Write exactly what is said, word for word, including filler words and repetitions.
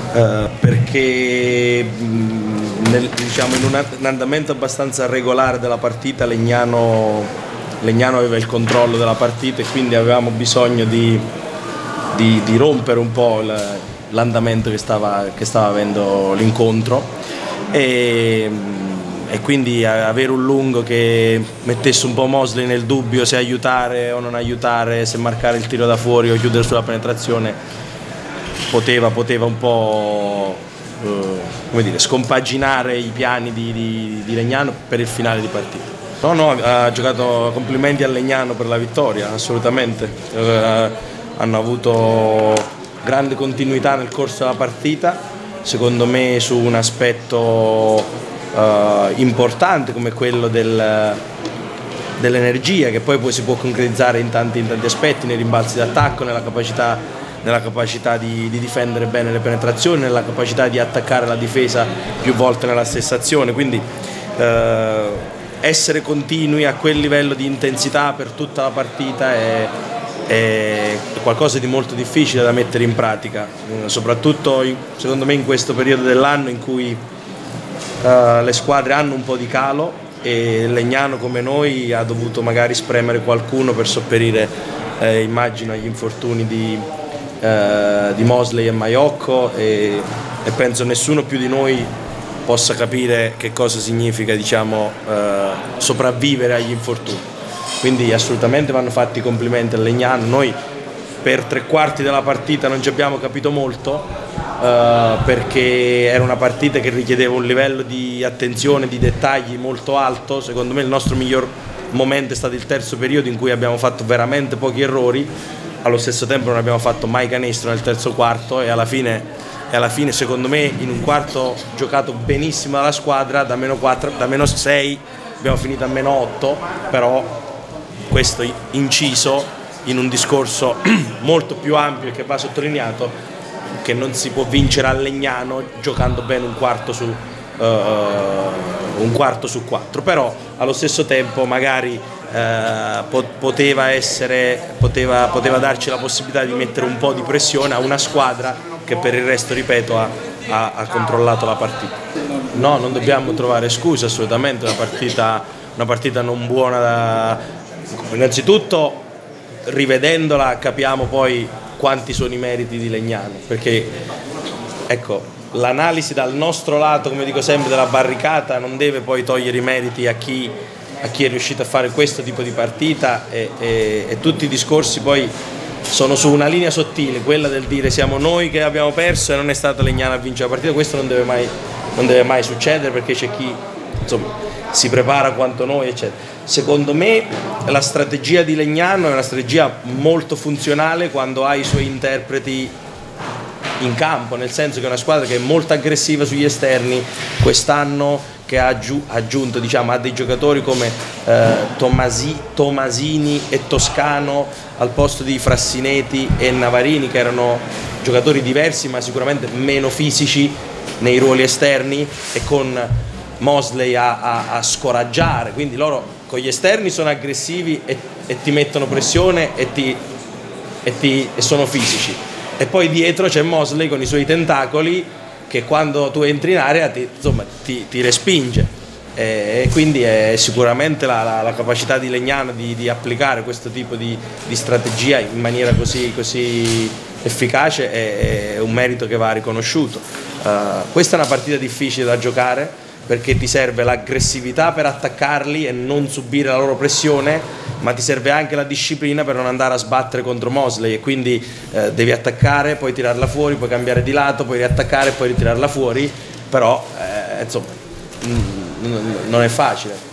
Uh, perché mh, nel, diciamo, in un, un andamento abbastanza regolare della partita Legnano, Legnano aveva il controllo della partita e quindi avevamo bisogno di, di, di rompere un po' l'andamento che stava, che stava avendo l'incontro e, e quindi avere un lungo che mettesse un po' Mosley nel dubbio se aiutare o non aiutare, se marcare il tiro da fuori o chiudere sulla penetrazione Poteva, poteva un po' eh, come dire, scompaginare i piani di, di, di Legnano per il finale di partita. No, no, ha giocato, complimenti a Legnano per la vittoria, assolutamente. Eh, hanno avuto grande continuità nel corso della partita, secondo me su un aspetto eh, importante come quello del, dell'energia, che poi, poi si può concretizzare in tanti, in tanti aspetti, nei rimbalzi d'attacco, nella capacità nella capacità di, di difendere bene le penetrazioni, nella capacità di attaccare la difesa più volte nella stessa azione, quindi eh, essere continui a quel livello di intensità per tutta la partita è, è qualcosa di molto difficile da mettere in pratica, soprattutto in, secondo me in questo periodo dell'anno in cui eh, le squadre hanno un po' di calo e Legnano come noi ha dovuto magari spremere qualcuno per sopperire eh, immagino agli infortuni di Uh, di Mosley e Maiocco e, e penso nessuno più di noi possa capire che cosa significa, diciamo, uh, sopravvivere agli infortuni, quindi assolutamente vanno fatti i complimenti a Legnano. Noi per tre quarti della partita non ci abbiamo capito molto uh, perché era una partita che richiedeva un livello di attenzione, di dettagli molto alto. Secondo me il nostro miglior momento è stato il terzo periodo in cui abbiamo fatto veramente pochi errori. Allo stesso tempo non abbiamo fatto mai canestro nel terzo quarto e alla fine, e alla fine secondo me in un quarto giocato benissimo dalla squadra, da meno quattro, da meno sei abbiamo finito a meno otto, però questo inciso in un discorso molto più ampio e che va sottolineato che non si può vincere a Legnano giocando bene un quarto su, uh, un quarto su quattro, però allo stesso tempo magari Eh, poteva essere, poteva, poteva darci la possibilità di mettere un po' di pressione a una squadra che per il resto, ripeto, ha, ha, ha controllato la partita. No, non dobbiamo trovare scuse assolutamente, una partita, una partita non buona da... Innanzitutto rivedendola capiamo poi quanti sono i meriti di Legnano, perché ecco, l'analisi dal nostro lato, come dico sempre, della barricata non deve poi togliere i meriti a chi a chi è riuscito a fare questo tipo di partita e, e, e tutti i discorsi poi sono su una linea sottile, quella del dire siamo noi che abbiamo perso e non è stata Legnano a vincere la partita. Questo non deve mai, non deve mai succedere, perché c'è chi insomma si prepara quanto noi eccetera. Secondo me la strategia di Legnano è una strategia molto funzionale quando ha i suoi interpreti in campo, nel senso che è una squadra che è molto aggressiva sugli esterni quest'anno, che ha aggiunto, diciamo, ha dei giocatori come eh, Tomasi, Tomasini e Toscano al posto di Frassineti e Navarini, che erano giocatori diversi ma sicuramente meno fisici nei ruoli esterni, e con Mosley a, a, a scoraggiare, quindi loro con gli esterni sono aggressivi e, e ti mettono pressione e, ti, e, ti, e sono fisici, e poi dietro c'è Mosley con i suoi tentacoli che quando tu entri in area ti, insomma, ti, ti respinge, e, e quindi è sicuramente la, la, la capacità di Legnano di, di applicare questo tipo di, di strategia in maniera così, così efficace è, è un merito che va riconosciuto. Uh, questa è una partita difficile da giocare perché ti serve l'aggressività per attaccarli e non subire la loro pressione, ma ti serve anche la disciplina per non andare a sbattere contro Mosley, e quindi eh, devi attaccare, poi tirarla fuori, poi cambiare di lato, poi riattaccare e poi ritirarla fuori, però eh, insomma non è facile.